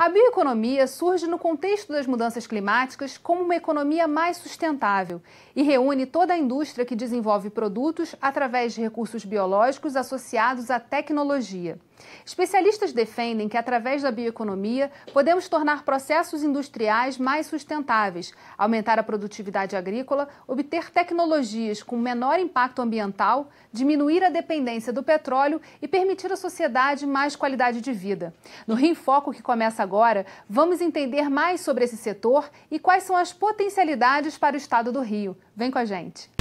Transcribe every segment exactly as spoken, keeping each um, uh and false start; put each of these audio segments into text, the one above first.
A bioeconomia surge no contexto das mudanças climáticas como uma economia mais sustentável e reúne toda a indústria que desenvolve produtos através de recursos biológicos associados à tecnologia. Especialistas defendem que, através da bioeconomia, podemos tornar processos industriais mais sustentáveis, aumentar a produtividade agrícola, obter tecnologias com menor impacto ambiental, diminuir a dependência do petróleo e permitir à sociedade mais qualidade de vida. No Rio em Foco, que começa agora, vamos entender mais sobre esse setor e quais são as potencialidades para o estado do Rio. Vem com a gente!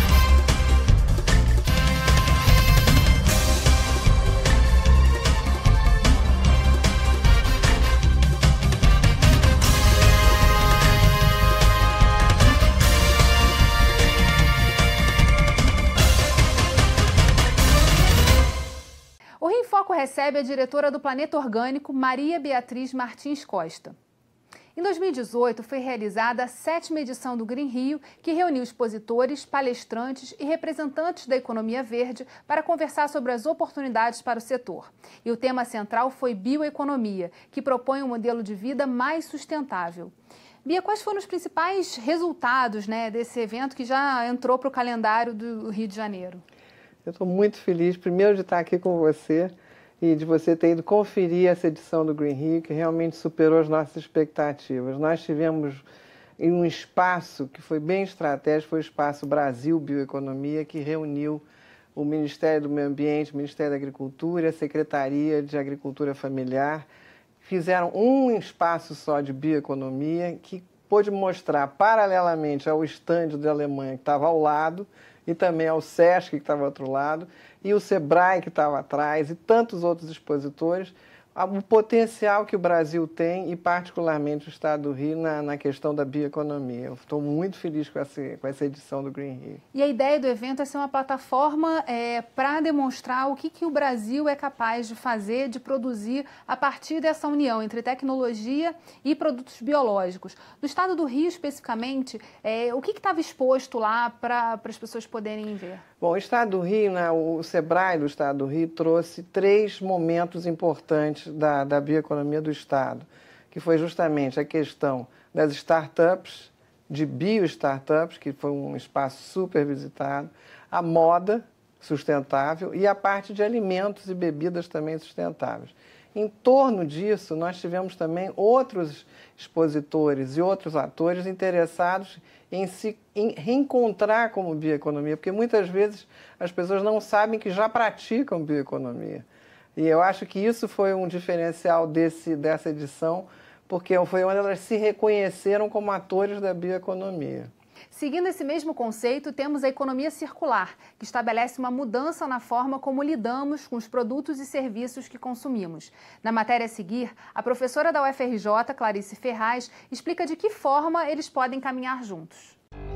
O Rio em Foco recebe a diretora do Planeta Orgânico, Maria Beatriz Martins Costa. Em dois mil e dezoito, foi realizada a sétima edição do Green Rio, que reuniu expositores, palestrantes e representantes da economia verde para conversar sobre as oportunidades para o setor. E o tema central foi bioeconomia, que propõe um modelo de vida mais sustentável. Bia, quais foram os principais resultados, né, desse evento que já entrou para o calendário do Rio de Janeiro? Eu estou muito feliz, primeiro, de estar aqui com você e de você ter ido conferir essa edição do Green Rio, que realmente superou as nossas expectativas. Nós tivemos em um espaço que foi bem estratégico, foi o Espaço Brasil Bioeconomia, que reuniu o Ministério do Meio Ambiente, o Ministério da Agricultura, a Secretaria de Agricultura Familiar. Fizeram um espaço só de bioeconomia que pôde mostrar, paralelamente ao estande da Alemanha, que estava ao lado, e também ao SESC, que estava ao outro lado, e o SEBRAE, que estava atrás, e tantos outros expositores, o potencial que o Brasil tem, e particularmente o Estado do Rio, na, na questão da bioeconomia. Eu estou muito feliz com essa, com essa edição do Green Rio. E a ideia do evento é ser uma plataforma é, para demonstrar o que, que o Brasil é capaz de fazer, de produzir a partir dessa união entre tecnologia e produtos biológicos. No Estado do Rio, especificamente, é, o que estava exposto lá para as pessoas poderem ver? Bom, o Estado do Rio, né, o SEBRAE do Estado do Rio trouxe três momentos importantes Da, da bioeconomia do Estado, que foi justamente a questão das startups, de bio-startups, que foi um espaço super visitado, a moda sustentável e a parte de alimentos e bebidas também sustentáveis. Em torno disso, nós tivemos também outros expositores e outros atores interessados em se em reencontrar como bioeconomia, porque muitas vezes as pessoas não sabem que já praticam bioeconomia. E eu acho que isso foi um diferencial desse, dessa edição, porque foi onde elas se reconheceram como atores da bioeconomia. Seguindo esse mesmo conceito, temos a economia circular, que estabelece uma mudança na forma como lidamos com os produtos e serviços que consumimos. Na matéria a seguir, a professora da U F R J, Clarice Ferraz, explica de que forma eles podem caminhar juntos.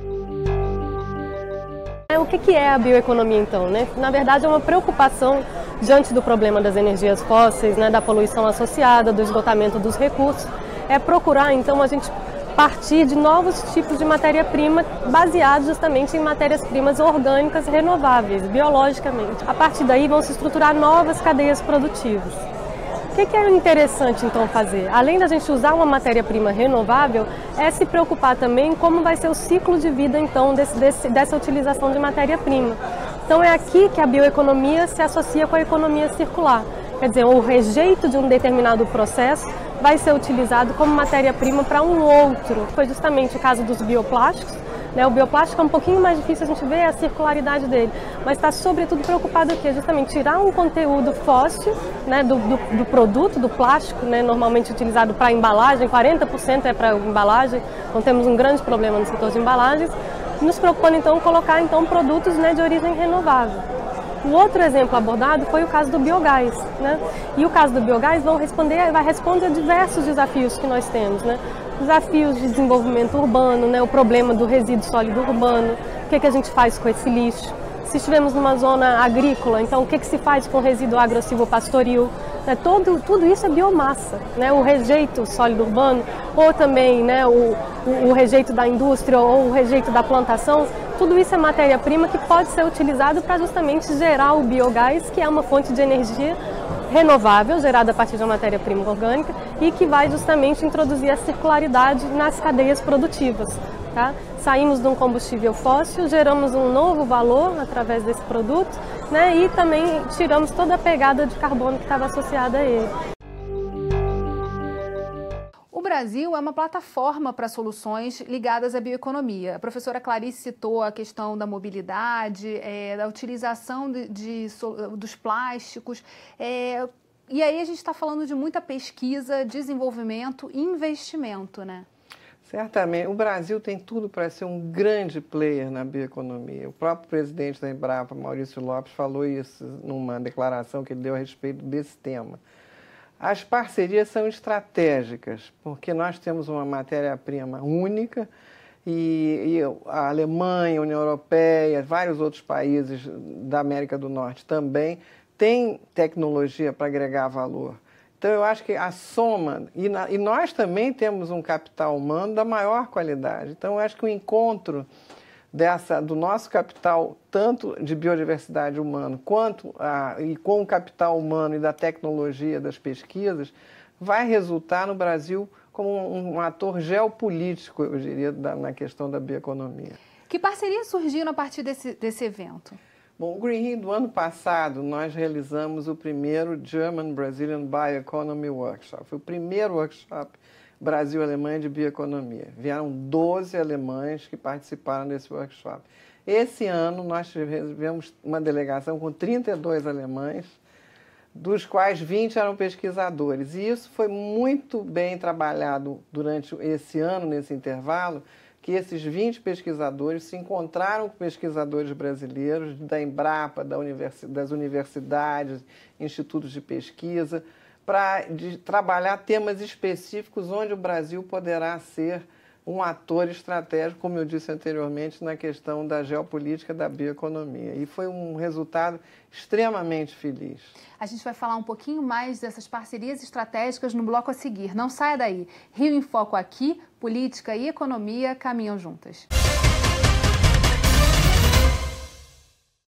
O que é a bioeconomia, então? Né? Na verdade, é uma preocupação diante do problema das energias fósseis, né, da poluição associada, do esgotamento dos recursos. É procurar, então, a gente partir de novos tipos de matéria-prima baseados justamente em matérias-primas orgânicas renováveis, biologicamente. A partir daí, vão se estruturar novas cadeias produtivas. O que é interessante, então, fazer? Além da gente usar uma matéria-prima renovável, é se preocupar também como vai ser o ciclo de vida, então, desse, desse, dessa utilização de matéria-prima. Então, é aqui que a bioeconomia se associa com a economia circular. Quer dizer, o rejeito de um determinado processo vai ser utilizado como matéria-prima para um outro. Foi justamente o caso dos bioplásticos. O bioplástico é um pouquinho mais difícil a gente ver a circularidade dele, mas está sobretudo preocupado aqui, justamente tirar um conteúdo fóssil, né, do, do, do produto, do plástico, né, normalmente utilizado para embalagem, quarenta por cento é para embalagem, então temos um grande problema no setor de embalagens, nos preocupando então colocar então, produtos, né, de origem renovável. O outro exemplo abordado foi o caso do biogás, né? E o caso do biogás vão responder, vai responder a diversos desafios que nós temos, né? Desafios de desenvolvimento urbano, né? O problema do resíduo sólido urbano, o que, que a gente faz com esse lixo. Se estivermos numa zona agrícola, então o que, que se faz com o resíduo agro-silvopastoril? Né? Todo, tudo isso é biomassa, né? O rejeito sólido urbano, ou também, né, o, o, o rejeito da indústria ou o rejeito da plantação, tudo isso é matéria-prima que pode ser utilizado para justamente gerar o biogás, que é uma fonte de energia renovável, gerada a partir de uma matéria-prima orgânica e que vai justamente introduzir a circularidade nas cadeias produtivas. Tá? Saímos de um combustível fóssil, geramos um novo valor através desse produto, né? E também tiramos toda a pegada de carbono que estava associada a ele. O Brasil é uma plataforma para soluções ligadas à bioeconomia. A professora Clarice citou a questão da mobilidade, é, da utilização de, de, dos plásticos. É, e aí a gente está falando de muita pesquisa, desenvolvimento e investimento, né? Certamente. O Brasil tem tudo para ser um grande player na bioeconomia. O próprio presidente da Embrapa, Maurício Lopes, falou isso numa declaração que ele deu a respeito desse tema. As parcerias são estratégicas, porque nós temos uma matéria-prima única e, e a Alemanha, a União Europeia, vários outros países da América do Norte também têm tecnologia para agregar valor. Então, eu acho que a soma, e, na, e nós também temos um capital humano da maior qualidade. Então, eu acho que o encontro dessa, do nosso capital, tanto de biodiversidade humana, quanto a, e com o capital humano e da tecnologia, das pesquisas, vai resultar no Brasil como um, um ator geopolítico, eu diria, da, na questão da bioeconomia. Que parcerias surgiram a partir desse, desse evento? Bom, o Green Rio do ano passado, nós realizamos o primeiro German Brazilian Bioeconomy Workshop. Foi o primeiro workshop Brasil-Alemanha de bioeconomia. Vieram doze alemães que participaram desse workshop. Esse ano, nós tivemos uma delegação com trinta e dois alemães, dos quais vinte eram pesquisadores. E isso foi muito bem trabalhado durante esse ano, nesse intervalo, que esses vinte pesquisadores se encontraram com pesquisadores brasileiros da Embrapa, da universi- das universidades, institutos de pesquisa, para trabalhar temas específicos onde o Brasil poderá ser um ator estratégico, como eu disse anteriormente, na questão da geopolítica da bioeconomia. E foi um resultado extremamente feliz. A gente vai falar um pouquinho mais dessas parcerias estratégicas no bloco a seguir. Não saia daí. Rio em Foco aqui, política e economia caminham juntas.